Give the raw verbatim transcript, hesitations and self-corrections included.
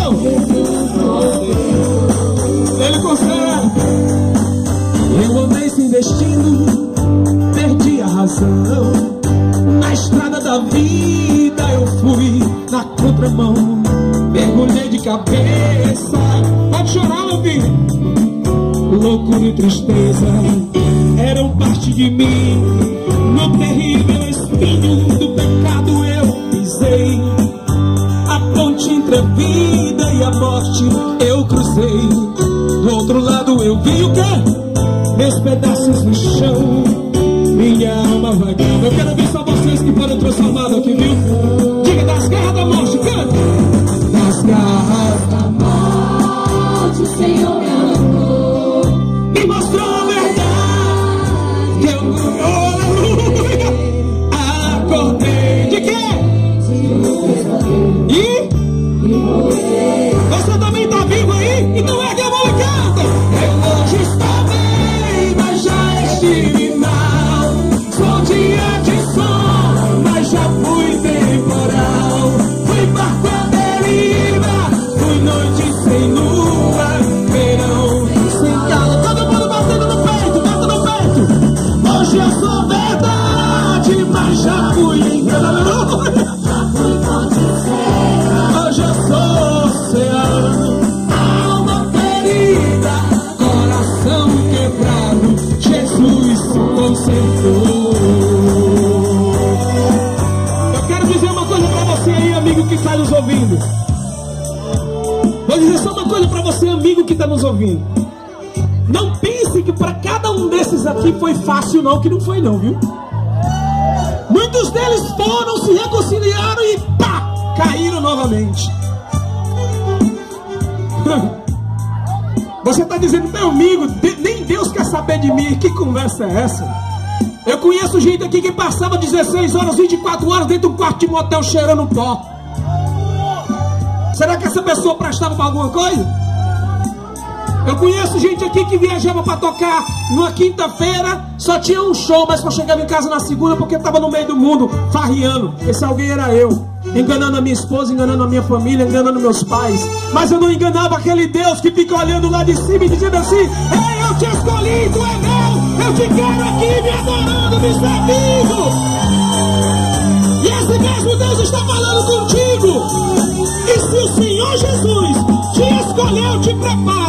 Jesus voltou. Ele consegue. Eu andei sem destino, perdi a razão. Na estrada da vida eu fui na contramão. Mergulhei de cabeça. Pode chorar, meu filho. Loucura e tristeza eram parte de mim. No terrível espinho do pecado eu pisei. A ponte entre a vida e a morte eu cruzei. Do outro lado eu vi o quê? Meus pedaços no chão, minha alma vagando. Eu quero ver só vocês que foram transformados aqui, viu? Diga: das garras da morte, canta. Das garras da morte o Senhor me arrancou, me mostrou a verdade que eu, oh, aleluia, acordei. De quê? E? Você também está vivo aí? Então ergue a mão e canta. Eu hoje estou bem, mas já estive mal. Sou dia de sol, mas já fui temporal. Fui barco à deriva, fui noite sem lua, verão sem calor. Todo mundo batendo no peito, bata no peito. Hoje eu sou verdade, mas já fui engano. Já fui condizente. Hoje eu sou oceano, alma ferida, coração quebrado, Jesus consertou. Eu quero dizer uma coisa pra você aí, amigo que está nos ouvindo. Vou dizer só uma coisa pra você, amigo que está nos ouvindo. Não pense que para cada um desses aqui foi fácil, não, que não foi não, viu? Muitos deles foram, se reconciliaram e pá, caíram novamente. Você está dizendo: meu amigo, nem Deus quer saber de mim. Que conversa é essa? Eu conheço gente aqui que passava dezesseis horas, vinte e quatro horas dentro de um quarto de motel cheirando pó. Será que essa pessoa prestava para alguma coisa? Eu conheço gente aqui que viajava para tocar numa quinta-feira, só tinha um show, mas só chegava em casa na segunda porque estava no meio do mundo, farriando. Esse alguém era eu, enganando a minha esposa, enganando a minha família, enganando meus pais. Mas eu não enganava aquele Deus que fica olhando lá de cima e dizendo assim: ei, eu te escolhi, tu é meu, eu te quero aqui me adorando, me servindo. E esse mesmo Deus está falando contigo. E se o Senhor Jesus te escolheu, te prepara.